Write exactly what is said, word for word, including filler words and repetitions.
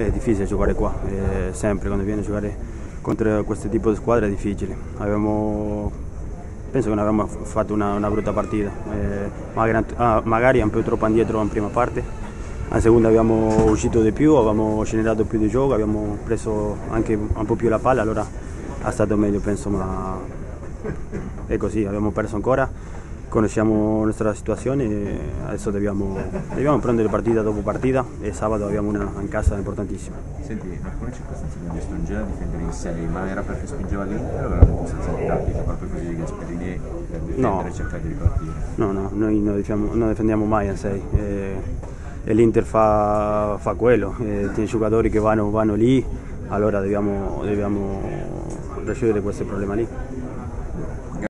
è difficile giocare qua, è sempre quando viene a giocare contro questo tipo di squadre è difficile. Abbiamo, penso che non abbiamo fatto una, una brutta partita, eh, magari, ah, magari un po' troppo indietro in prima parte, a seconda abbiamo uscito di più, abbiamo generato più di gioco, abbiamo preso anche un po' più la palla, allora è stato meglio penso, ma è così, abbiamo perso ancora. Conosciamo la nostra situazione e adesso dobbiamo, dobbiamo prendere partita dopo partita e sabato abbiamo una in casa importantissima. Senti, in alcune circostanze abbiamo visto un Gela difendere in sei, ma era perché spingeva l'Inter o era una posizione tattica proprio così di Gasperini per difendere no. e cercare di ripartire? No, no, noi non difendiamo, non difendiamo mai in sei e, e l'Inter fa, fa quello, e tiene giocatori che vanno, vanno lì, allora dobbiamo, dobbiamo risolvere questo problema lì.